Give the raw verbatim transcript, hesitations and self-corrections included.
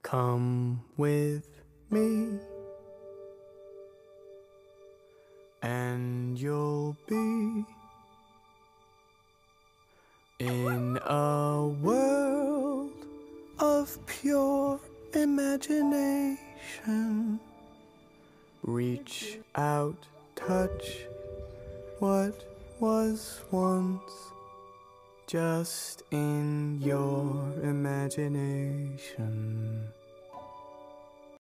Come with me, and you'll be in a world of pure imagination. Reach out, touch what was once just in your imagination.